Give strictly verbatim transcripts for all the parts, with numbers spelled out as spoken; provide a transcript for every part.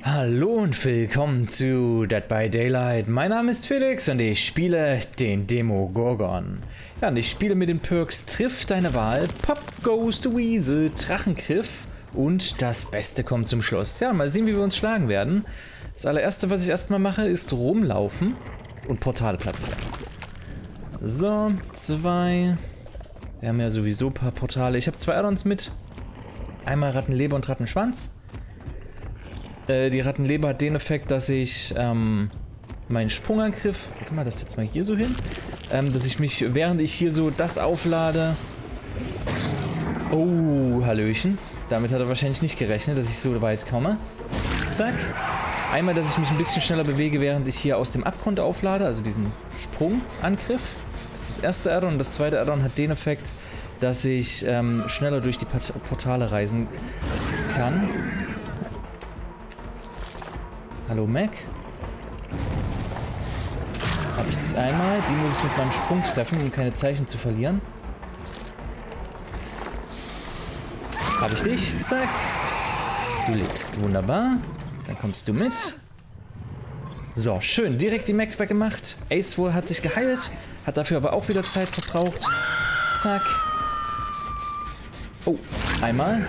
Hallo und willkommen zu Dead by Daylight. Mein Name ist Felix und ich spiele den Demogorgon. Ja, und ich spiele mit den Perks Triff deine Wahl, Pop Ghost Weasel, Drachengriff und das Beste kommt zum Schluss. Ja, mal sehen, wie wir uns schlagen werden. Das allererste, was ich erstmal mache, ist rumlaufen und Portale platzieren. So, zwei. Wir haben ja sowieso ein paar Portale. Ich habe zwei Addons mit. Einmal Rattenleber und Rattenschwanz. Äh, die Rattenleber hat den Effekt, dass ich ähm, meinen Sprungangriff, warte mal, das jetzt mal hier so hin, ähm, dass ich mich, während ich hier so das auflade, oh, Hallöchen, damit hat er wahrscheinlich nicht gerechnet, dass ich so weit komme, zack, einmal, dass ich mich ein bisschen schneller bewege, während ich hier aus dem Abgrund auflade, also diesen Sprungangriff, das ist das erste Addon, und das zweite Addon hat den Effekt, dass ich ähm, schneller durch die Port Portale reisen kann. Hallo Mac. Habe ich dich einmal. Die muss ich mit meinem Sprung treffen, um keine Zeichen zu verlieren. Habe ich dich. Zack. Du legst. Wunderbar. Dann kommst du mit. So, schön. Direkt die Mac weggemacht. Ace wohl hat sich geheilt. Hat dafür aber auch wieder Zeit verbraucht. Zack. Oh, einmal.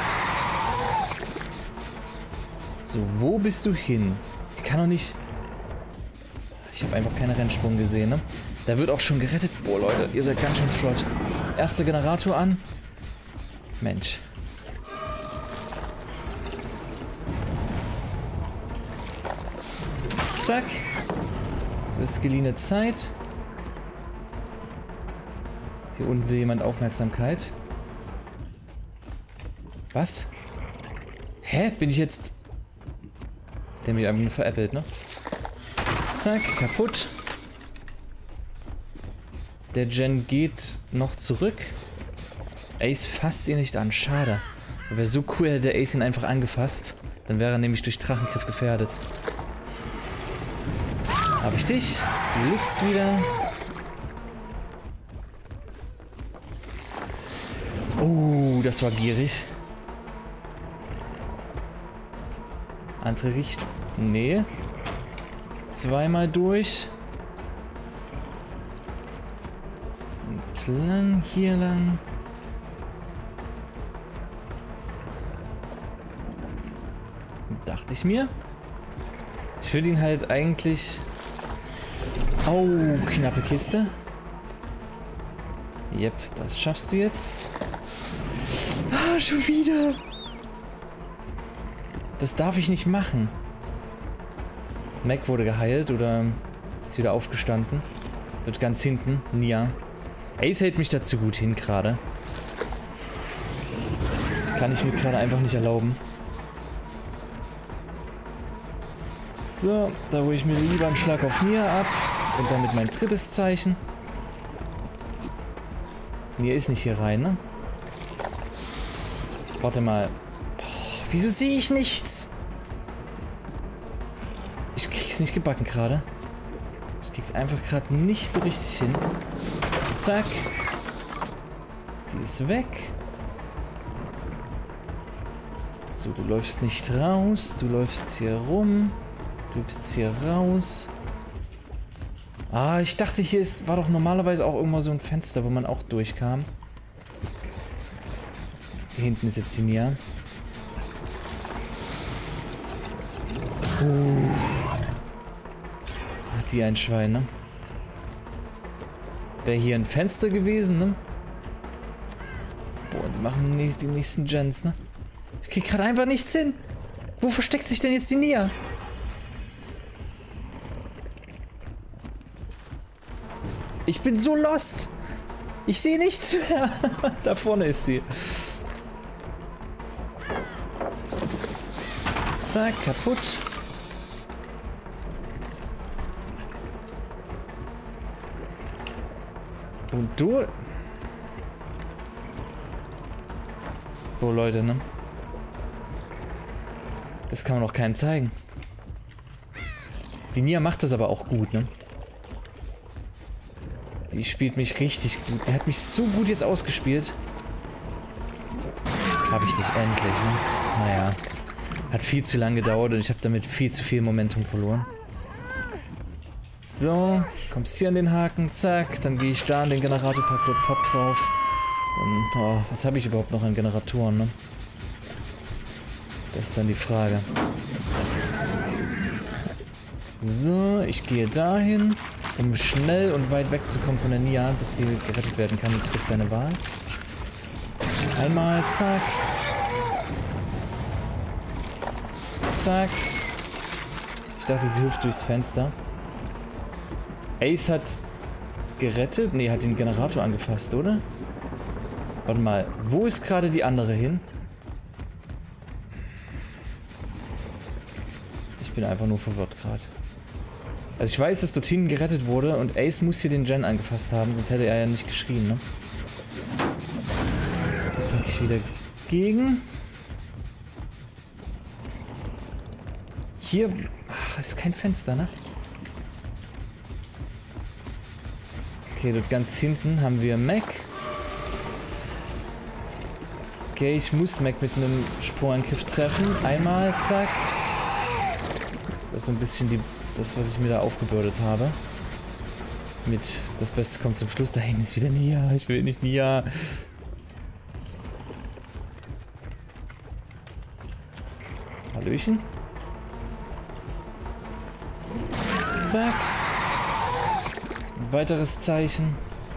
So, wo bist du hin? Die kann doch nicht... Ich habe einfach keinen Rennsprung gesehen, ne? Da wird auch schon gerettet. Boah, Leute, ihr seid ganz schön flott. Erster Generator an. Mensch. Zack. Das ist geliehene Zeit. Hier unten will jemand Aufmerksamkeit. Was? Hä? Bin ich jetzt... Der mich einfach nur veräppelt, ne? Zack, kaputt. Der Gen geht noch zurück. Ace fasst ihn nicht an, schade. Wäre so cool, hätte der Ace ihn einfach angefasst. Dann wäre er nämlich durch Drachengriff gefährdet. Hab ich dich? Du liegst wieder. Oh, das war gierig. Andere Richtung. Nee. Zweimal durch. Und lang, hier lang. Dachte ich mir. Ich würde ihn halt eigentlich... Oh, knappe Kiste. Yep, das schaffst du jetzt. Ah, schon wieder. Das darf ich nicht machen. Mac wurde geheilt oder ist wieder aufgestanden. Dort ganz hinten. Nia. Ace hält mich dazu gut hin gerade. Kann ich mir gerade einfach nicht erlauben. So, da hole ich mir lieber einen Schlag auf Nia ab. Und damit mein drittes Zeichen. Nia ist nicht hier rein, ne? Warte mal. Wieso sehe ich nichts? Ich krieg's nicht gebacken gerade. Ich krieg's einfach gerade nicht so richtig hin. Zack. Die ist weg. So, du läufst nicht raus. Du läufst hier rum. Du bist hier raus. Ah, ich dachte, hier ist, war doch normalerweise auch irgendwo so ein Fenster, wo man auch durchkam. Hier hinten ist jetzt die Nia. Uh. Hat die ein Schwein, ne? Wäre hier ein Fenster gewesen, ne? Boah, die machen nicht die nächsten Gens, ne? Ich krieg gerade einfach nichts hin. Wo versteckt sich denn jetzt die Nia? Ich bin so lost. Ich sehe nichts mehr. Da vorne ist sie. Zack, kaputt. Und du... Oh, Leute, ne? Das kann man doch keinen zeigen. Die Nia macht das aber auch gut, ne? Die spielt mich richtig gut. Die hat mich so gut jetzt ausgespielt. Hab ich dich endlich, ne? Naja. Hat viel zu lang gedauert und ich habe damit viel zu viel Momentum verloren. So, kommst hier an den Haken, zack, dann gehe ich da an den Generator, pack dort Pop drauf. Und oh, was habe ich überhaupt noch an Generatoren, ne? Das ist dann die Frage. So, ich gehe dahin, um schnell und weit wegzukommen von der Nia, dass die gerettet werden kann. Die trifft deine Wahl. Einmal, zack. Zack. Ich dachte, sie hüpft durchs Fenster. Ace hat gerettet? Ne, hat den Generator angefasst, oder? Warte mal, wo ist gerade die andere hin? Ich bin einfach nur verwirrt gerade. Also ich weiß, dass dort hinten gerettet wurde und Ace muss hier den Gen angefasst haben, sonst hätte er ja nicht geschrien, ne? Da krieg ich wieder gegen. Hier ach, ist kein Fenster, ne? Okay, dort ganz hinten haben wir Mac. Okay, ich muss Mac mit einem Sprungangriff treffen. Einmal, zack. Das ist so ein bisschen die, das, was ich mir da aufgebürdet habe. Mit, das Beste kommt zum Schluss. Da hinten ist wieder Nia. Ich will nicht Nia. Hallöchen. Zack. Ein weiteres Zeichen.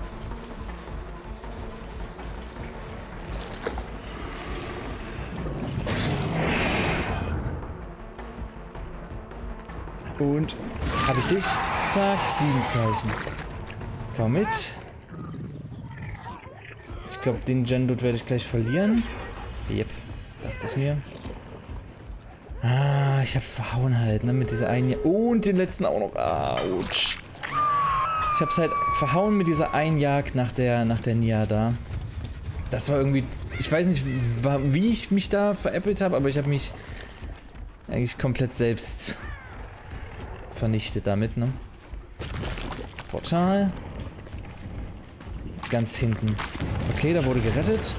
Und habe ich dich? Zack, sieben Zeichen. Komm mit. Ich glaube, den Gen-Dude werde ich gleich verlieren. Yep, dachte ich mir. Ah, ich hab's verhauen halt, ne, mit dieser einen... Und den letzten auch noch. Autsch. Ich hab's halt verhauen mit dieser einen Jagd nach der, nach der Nia da. Das war irgendwie... Ich weiß nicht, wie ich mich da veräppelt habe, aber ich habe mich eigentlich komplett selbst vernichtet damit, ne? Portal. Ganz hinten. Okay, da wurde gerettet.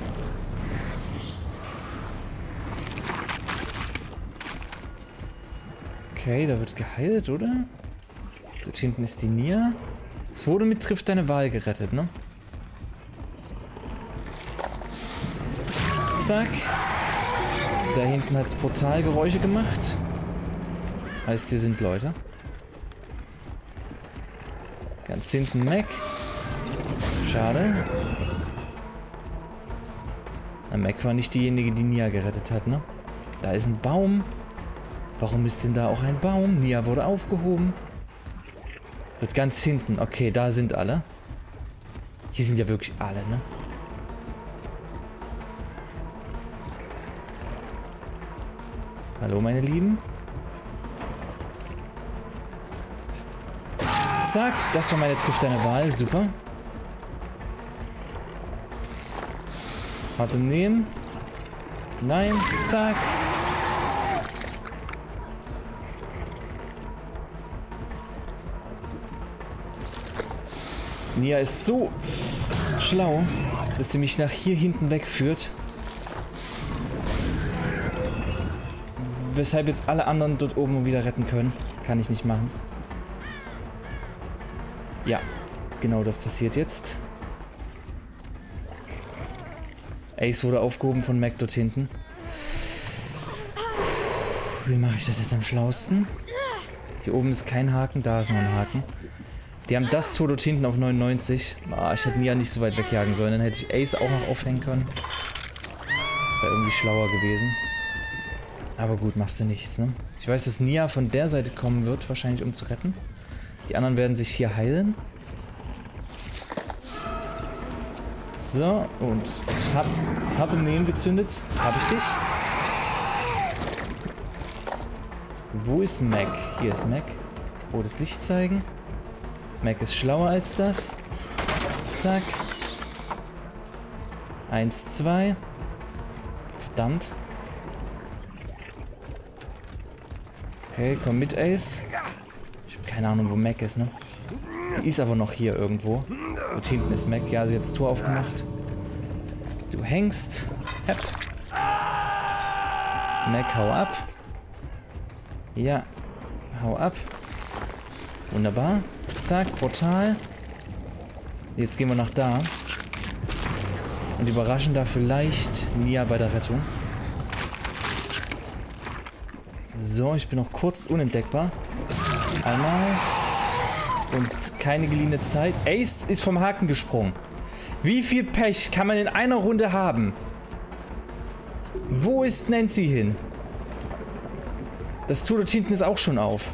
Okay, da wird geheilt, oder? Dort hinten ist die Nia. Es wurde mit Trifft deine Wahl gerettet, ne? Zack. Da hinten hat es Portalgeräusche gemacht. Heißt, hier sind Leute. Ganz hinten Mac. Schade. Na, Mac war nicht diejenige, die Nia gerettet hat, ne? Da ist ein Baum. Warum ist denn da auch ein Baum? Nia wurde aufgehoben. Wird ganz hinten. Okay, da sind alle. Hier sind ja wirklich alle, ne? Hallo, meine Lieben. Zack, das war meine Trifft deine Wahl. Super. Atem nehmen. Nein, zack. Nia ist so schlau, dass sie mich nach hier hinten wegführt. Weshalb jetzt alle anderen dort oben wieder retten können. Kann ich nicht machen. Ja, genau das passiert jetzt. Ace wurde aufgehoben von Mac dort hinten. Wie mache ich das jetzt am schlausten? Hier oben ist kein Haken, da ist noch ein Haken. Die haben das Tor dort hinten auf neunundneunzig. Ah, ich hätte Nia nicht so weit wegjagen sollen. Dann hätte ich Ace auch noch aufhängen können. Wäre irgendwie schlauer gewesen. Aber gut, machst du nichts, ne? Ich weiß, dass Nia von der Seite kommen wird, wahrscheinlich um zu retten. Die anderen werden sich hier heilen. So, und hab, hart im Nähen gezündet. Hab ich dich? Wo ist Mac? Hier ist Mac. Oh, das Licht zeigen. Mac ist schlauer als das. Zack. Eins, zwei. Verdammt. Okay, komm mit, Ace. Ich habe keine Ahnung, wo Mac ist, ne? Die ist aber noch hier irgendwo. Dort hinten ist Mac. Ja, sie hat das Tor aufgemacht. Du hängst. Hepp. Mac, hau ab. Ja, hau ab. Wunderbar. Zack, Portal. Jetzt gehen wir nach da. Und überraschen da vielleicht Nia bei der Rettung. So, ich bin noch kurz unentdeckbar. Einmal. Und keine geliehene Zeit. Ace ist vom Haken gesprungen. Wie viel Pech kann man in einer Runde haben? Wo ist Nancy hin? Das Tor dort hinten ist auch schon auf.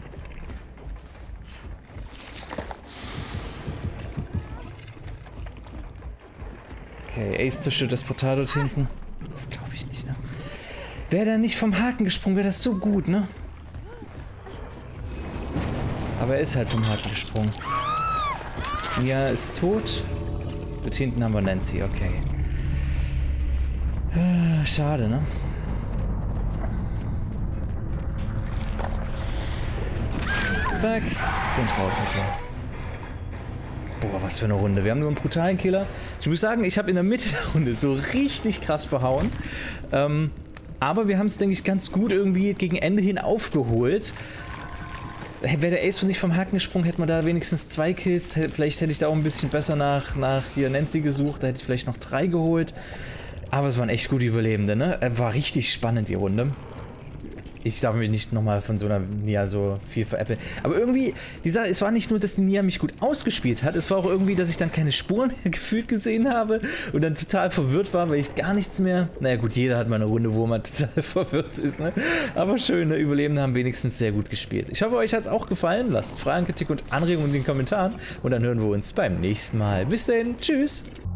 Okay, Ace zerstört das Portal dort hinten. Das glaube ich nicht, ne? Wäre da nicht vom Haken gesprungen, wäre das so gut, ne? Aber er ist halt vom Haken gesprungen. Nia ist tot. Dort hinten haben wir Nancy, okay. Schade, ne? Zack. Und raus mit dir. Boah, was für eine Runde. Wir haben nur einen brutalen Killer. Ich muss sagen, ich habe in der Mitte der Runde so richtig krass verhauen. Ähm, aber wir haben es, denke ich, ganz gut irgendwie gegen Ende hin aufgeholt. Wäre der Ace nicht vom Haken gesprungen, hätten wir da wenigstens zwei Kills. Vielleicht hätte ich da auch ein bisschen besser nach, nach hier Nancy gesucht. Da hätte ich vielleicht noch drei geholt. Aber es waren echt gute Überlebende, ne? War richtig spannend, die Runde. Ich darf mich nicht nochmal von so einer Nia so viel veräppeln. Aber irgendwie, die Sache, es war nicht nur, dass die Nia mich gut ausgespielt hat, es war auch irgendwie, dass ich dann keine Spuren mehr gefühlt gesehen habe und dann total verwirrt war, weil ich gar nichts mehr... Naja gut, jeder hat mal eine Runde, wo man total verwirrt ist, ne? Aber schön, ne? Überlebende haben wenigstens sehr gut gespielt. Ich hoffe, euch hat es auch gefallen. Lasst Fragen, Kritik und Anregungen in den Kommentaren und dann hören wir uns beim nächsten Mal. Bis dahin, tschüss!